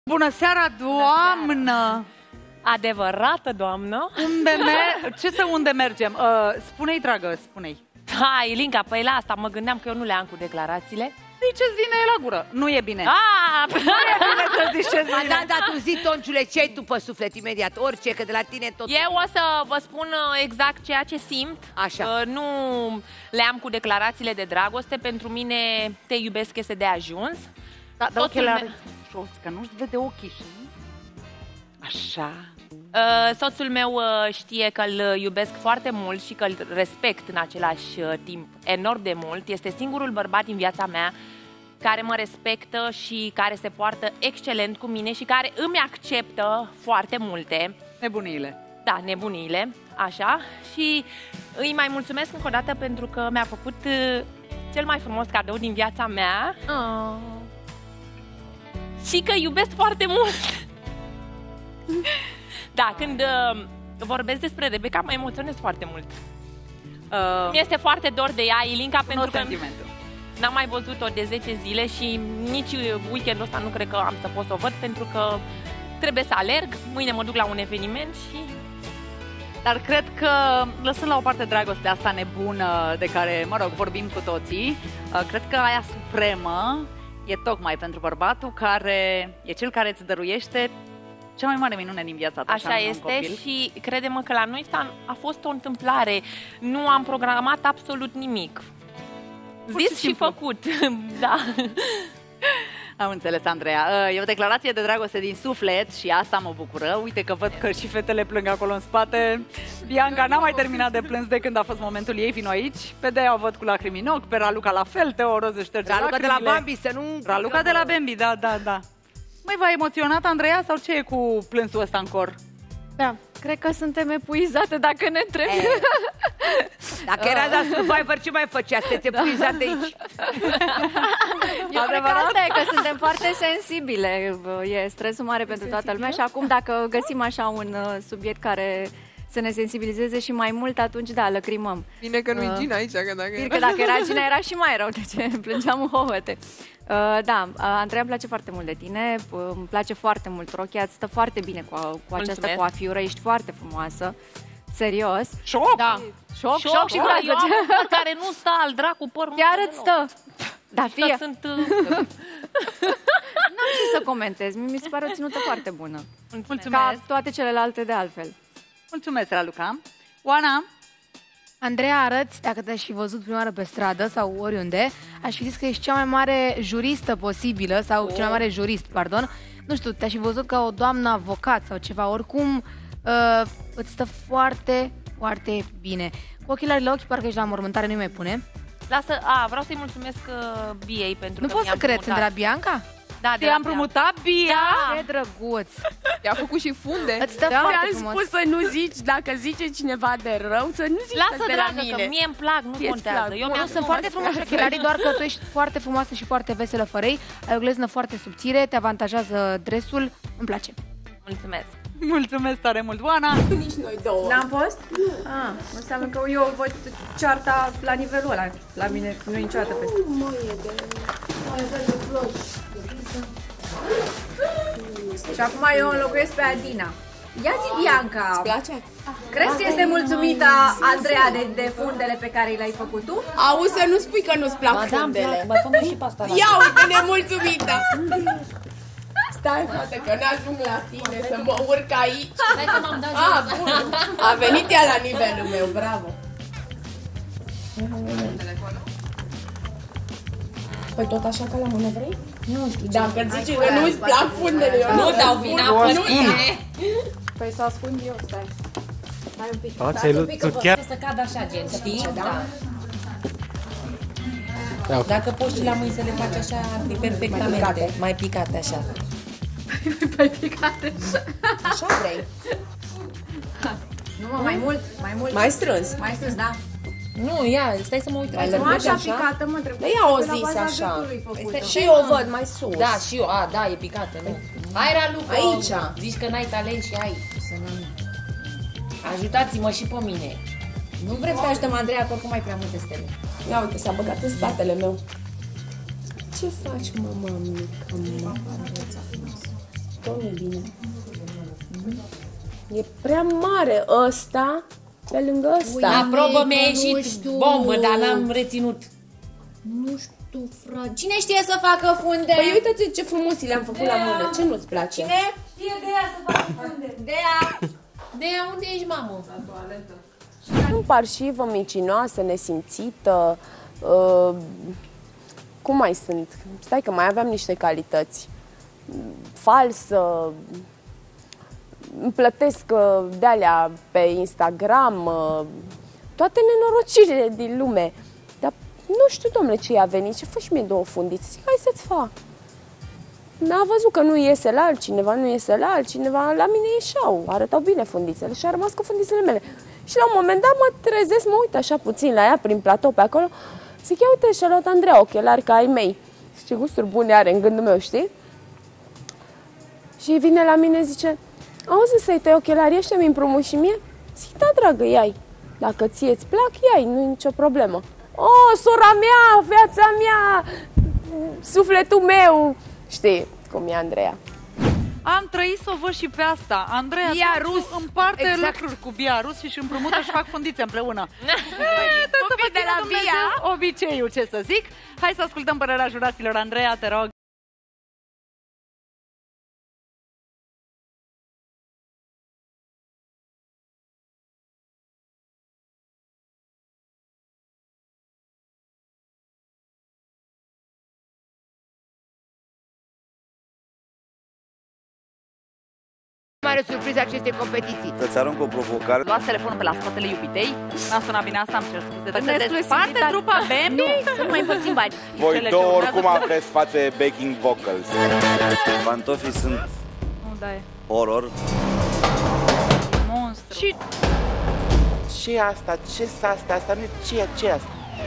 Bună seara, doamnă! Adevărată, doamnă? Unde mergem? Spune-i, dragă, spune-i. Hai, Ilinca, păi la asta mă gândeam că eu nu le am cu declarațiile. Ziceți vine la gură. Nu e bine. Nu e bine să zici ce vine. Da, tu zi, Tonciule, ce ai tu pe suflet imediat? Orice, că de la tine tot... Eu o să vă spun exact ceea ce simt. Așa. Nu le am cu declarațiile de dragoste. Pentru mine te iubesc este de ajuns. Da, dar ochelari jos, că nu-ți vede ochii și... Așa. Soțul meu știe că îl iubesc foarte mult și că îl respect în același timp enorm de mult. Este singurul bărbat din viața mea care mă respectă și care se poartă excelent cu mine și care îmi acceptă foarte multe. Nebuniile. Da, nebuniile, așa. Și îi mai mulțumesc încă o dată pentru că mi-a făcut cel mai frumos cadou din viața mea. Și că iubesc foarte mult. Da, când vorbesc despre Rebecca, mă emoționez foarte mult. Mi-este foarte dor de ea, Ilinca, pentru că n-am mai văzut-o de 10 zile și nici weekendul ăsta nu cred că am să pot să o văd, pentru că trebuie să alerg, mâine mă duc la un eveniment și... Dar cred că, lăsând la o parte dragostea asta nebună de care, mă rog, vorbim cu toții, cred că aia supremă e tocmai pentru bărbatul care e cel care îți dăruiește cea mai mare minune din viața ta. Așa este și crede-mă că la noi a fost o întâmplare. Nu am programat absolut nimic. Zis și făcut. Da. Am înțeles, Andreea. E o declarație de dragoste din suflet și asta mă bucură. Uite că văd că și fetele plâng acolo în spate. Bianca n-a mai terminat de plâns de când a fost momentul ei, vino aici. Pe Dea o văd cu lacrimi în ochi, pe Raluca la fel, Teo Roz șterge Raluca de la Bambi, să nu... Raluca de la Bambi, da. Măi, v-a emoționat, Andreea, sau ce e cu plânsul ăsta în cor? Da, cred că suntem epuizate dacă ne trebuie. Dacă era la Survivor, ce mai făcea? Sunteți epuizate aici. Eu cred că asta e, că suntem foarte sensibile. E stresul mare pentru toată lumea și acum dacă găsim așa un subiect care să ne sensibilizeze și mai mult, atunci da, lăcrimăm. Bine că nu-i Gina aici, că dacă era Gina era și mai rău, deci plângeam în hohote. Da, Andreea, îmi place foarte mult de tine, îmi place foarte mult rochia, îți stă foarte bine cu această coafiură, ești foarte frumoasă, serios. Șoc! Da. Șoc și eu am un păr care nu stă al dracu, păr. Chiar îți stă. Da, fie. N-am ce să comentez, mi se pare o ținută foarte bună. Mulțumesc. Ca toate celelalte de altfel. Mulțumesc, Raluca. Oana? Andreea, arăți, dacă te-aș fi văzut prima oară pe stradă sau oriunde, aș fi zis că ești cea mai mare juristă posibilă, sau cel mai mare jurist, pardon. Nu știu, te-aș fi văzut ca o doamnă avocat sau ceva, oricum îți stă foarte, foarte bine. Cu ochelari la ochi, parcă ești la mormântare, nu-i mai pune. Lasă, vreau să-i mulțumesc Biei pentru că nu pot să cred, sunt de la Bianca? Da, te-am împrumutat, Bia? Da. Ce drăguț! I-a făcut și funde. Îți stă foarte frumos. Spus să nu zici, dacă zice cineva de rău, să nu zici. Lasă, de dragă, la mine. că mie îmi plac, nu contează. Eu sunt foarte frumoși ochelarii, doar că tu ești foarte frumoasă și foarte veselă fără ei. Ai o gleznă foarte subțire, te avantajează dresul, îmi place. Mulțumesc. Mulțumesc tare mult, Oana. Nici noi două. N-am fost? Înseamnă că eu văd cearta la nivelul ăla. La mine nu e niciodată peste. Și acum eu înlocuiesc pe Adina. Ia zi, Bianca! Îți place? Crezi că este mulțumită Andreea de fundele pe care le-ai făcut tu? Auzi, să nu spui că nu-ți plac fundele. Mai fă și pasta. Ia uite, nemulțumită! Stai, frate, că n-ajung la tine să mă urc aici. Stai că m-am dat jos. Bun. A venit ea la nivelul meu, bravo. Păi tot așa ca la mână vrei? Nu știu. Dacă zici că nu-ți plac fundele, eu nu dau vina pe tine. Păi să ascund eu, stai. Stai un pic. Stați un pic, că poate să cadă așa, gen, știi? Da. Dacă poți și la mâini să le faci așa, ar fi perfectamente. Mai picate așa. Mai picate. Așa vrei. Nu, mă, mai mult, mai mult. Mai strâns. Mai strâns, da. Nu, ia, stai să mă uit. Nu așa picată, mă, trebuie. Ia o zis așa. Și eu o văd mai sus. Da, și eu, da, e picată, nu. Hai, Raluca. Aici. Zici că n-ai talent și ai. Ajutați-mă și pe mine. Nu vrem să ajutăm Andreea, că oricum ai prea multe stele. Ia uite, s-a băgat în spatele meu. Ce faci, mama mică, mă? nu e bine. E prea mare ăsta pe lângă ăsta. La probă mi-a ieșit bombă, dar n-am reținut. Nu știu, frate. Cine știe să facă funde? Păi uite-te ce frumos le-am făcut la mână. Ce nu-ți place? Cine știe de ea să facă funde? Dea, unde ești, mamă? La toaletă. Parșivă, micinoasă, nesimțită. Cum mai sunt? Stai că mai aveam niște calități. Falsă. Îmi plătesc de-alea pe Instagram. Toate nenorocirile din lume. Dar nu știu, domnule, ce i-a venit. Ce fă și mie 2 fundițe. Zic, hai să-ți fac. N-a văzut că nu iese la altcineva, nu iese la altcineva. La mine ieșeau, arătau bine fundițele și a rămas cu fundițele mele. Și la un moment dat mă trezesc, mă uit așa puțin la ea, prin platou pe acolo. Zic, ia uite, și-a luat Andreea ochelari ca ai mei. Și ce gusturi bune are în gândul meu, știi? Și vine la mine, zice, auzi, să-i tăi ochelarii ăștia, mi împrumuși și mie? Zic, da, dragă, ia-i. Dacă ție îți plac, ia-i, nu e nicio problemă. O, sora mea, viața mea, sufletul meu. Știi cum e Andreea. Am trăit să o văd și pe asta. Andreea împarte lucruri cu Bia Rus și își împrumută și fac fundițe împreună. Trebuie să vă țină Dumnezeu obiceiul, ce să zic. Hai să ascultăm părerea juraților. Andreea, te rog. Mare surpriză acestei competiții. Să-ți arunc o provocare. Luați telefonul pe la spatele iubitei. N-a sunat bine asta, am cer scuze. Să desparte trupa Bambi? Să nu mai împărțim bani. Voi două oricum aveți față backing vocals. Pantofii sunt horror. Monstru. Și... ce e asta? Ce-s asta? Asta nu e... ce e asta?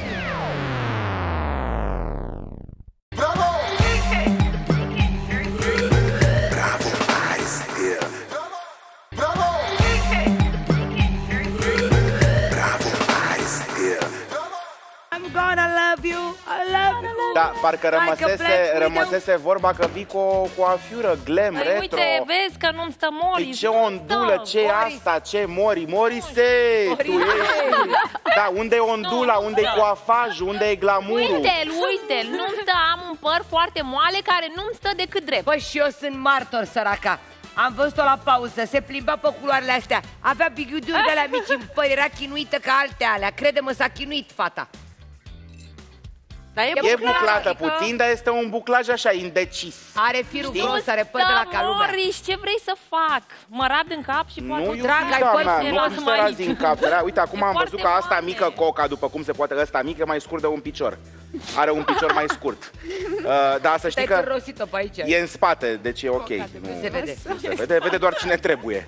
Da, parcă rămăsese vorba că vii cu o coafiură glam, retro. Uite, vezi că nu-mi stă Morris. Ce ondulă, ce e asta, ce Morise, tu ești. Da, unde e ondula, unde e coafajul, unde e glamurul? Uite-l, nu-mi stă, am un păr foarte moale care nu-mi stă decât drept. Păi și eu sunt martor, săraca. Am văzut-o la pauză, se plimba pe culoarele astea. Avea bighiuduri de la mici în păr, era chinuită ca alte alea. Crede-mă, s-a chinuit fata. Dar e buclată puțin, dar este un buclaj așa indecis. Are firul gros, are păr de la ca lumea. Morris, ce vrei să fac? Mă rad în cap și poate... Nu, dragă, ai păr nu să razi în cap. Uite, acum am văzut că asta mică, Coca, după cum se poate, ăsta mic, e mai scurt de un picior. Are un picior mai scurt. Dar să știi că e în spate, deci e ok. Nu se vede. Se vede, vede doar cine trebuie.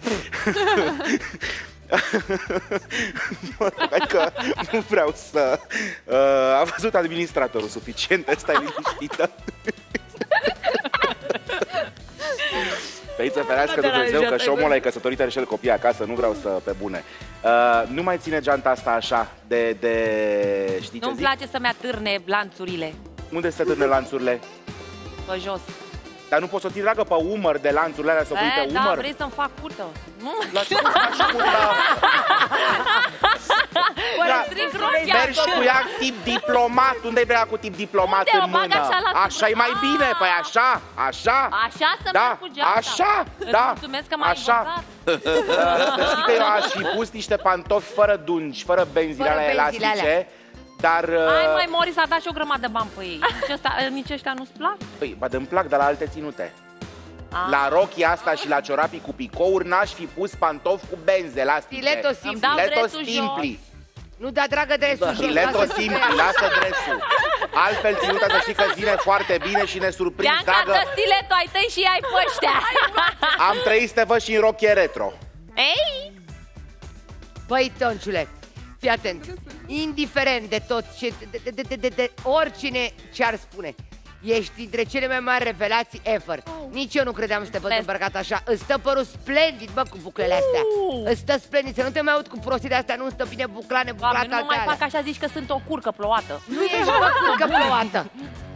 Că nu vreau să... A văzut administratorul suficient, ăsta e liniștită. Pe să ferească Dumnezeu că și omul ăla e căsătorit, are și el copii acasă, nu vreau să pe bune. Nu mai ține geanta asta așa de știi ce Nu-mi place să-mi atârne lanțurile. Unde se atârne lanțurile? Pe jos. Dar nu poți să o ții, dragă, pe umăr de lanțurile alea, să o pui pe umăr? Da, vrei să-mi fac curtă? Nu? La ce nu faci curtă? Mergi cu ea tip diplomat. Unde ai vrea cu tip diplomat în mână? Așa e mai bine, păi așa, așa. Așa să merg cu geanta. Așa, da. Mulțumesc că m-ai învățat. Să știi că eu aș fi pus niște pantofi fără dungi, fără benzile alea elastice. Dar... Hai, mai Morris, a dat și o grămadă de bani pe ei. Nici ăștia nu-ți plac? Păi, bă, îmi plac, dar la alte ținute. La rochia asta și la ciorapii cu picouri n-aș fi pus pantofi cu benzi elastice. Stiletto simpli. Stiletto simpli. Nu da, dragă, dresul jos. Stiletto simpli, lasă dresul. Altfel ținuta să știi că vine foarte bine și ne surprinzi, dragă. Bianca, dă stiletto ai tăi și ai pe ăștia. Am trăit să te văd și în rochie retro. Ei? Băi, Tonciule, fii atent. Indiferent de tot ce, de oricine ce-ar spune, ești dintre cele mai mari revelații ever. Nici eu nu credeam să te văd îmbrăcat așa. Îți stă părul splendid, bă, cu buclele astea. Îți stă splendid, să nu te mai aud cu prostii de astea. Nu stă bine buclată. Nu mai fac așa, zici că sunt o curcă plouată. Nu ești, bă, curcă plouată.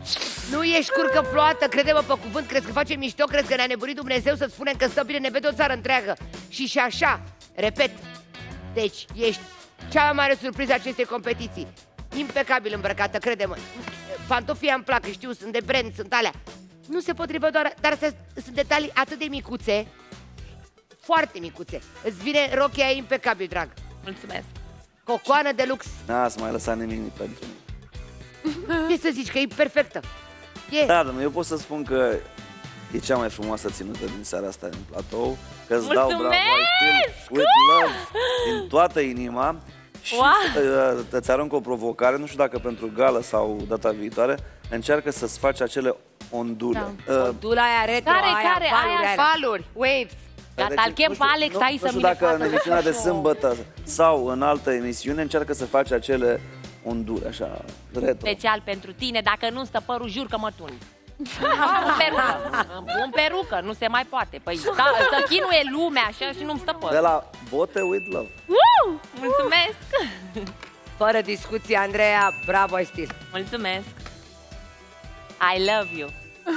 Nu ești curcă ploată, crede-mă pe cuvânt, crezi că face mișto, crezi că ne-a nebunit Dumnezeu să spunem că stă bine, ne vede o țară întreagă. Și așa, repet, deci ești cea mai mare surpriză a acestei competiții. Impecabil îmbrăcată, crede-mă. Pantofii îmi plac, știu, sunt de brand, sunt alea. Nu se potrivă doar, dar sunt detalii atât de micuțe, foarte micuțe. Îți vine rochia impecabil, drag. Mulțumesc. Cocoană de lux. N-ați mai lăsat nimic pentru mine. Ce să zici, că e perfectă. Da, dar eu pot să spun că e cea mai frumoasă ținută din seara asta în platou. Că îți dau bravo, I still with love din toată inima. Și îți arunc o provocare, nu știu dacă pentru gală sau data viitoare, încearcă să-ți faci acele ondule. Ondula aia retro, valuri, waves. Gata, îl chem pe Alex, hai să mi le facă. Nu știu dacă în emisiunea de sâmbătă sau în altă emisiune încearcă să faci acele ondule, așa, retro. Special pentru tine, dacă nu stă părul, jur că mă tund. Un perucă, nu se mai poate. Păi să chinuie lumea așa și nu-mi stă părul. De la bote with love. Mulțumesc! Fără discuție, Andreea, bravo, ai stil. Mulțumesc! I love you!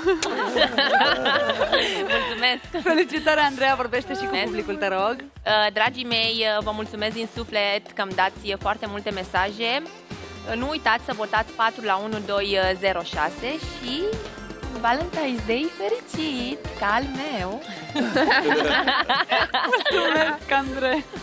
Mulțumesc! Felicitări, Andreea, vorbește și cu publicul, te rog. Dragii mei, vă mulțumesc din suflet că îmi dați foarte multe mesaje. Nu uitați să votați 4 la 1206 și Valentine's Day fericit, ca al meu! Mulțumesc, Andrei!